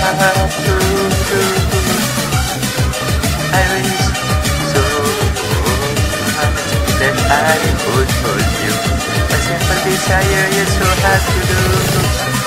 have to do. I wish so much that I could hold you. A simple desire is so hard to do.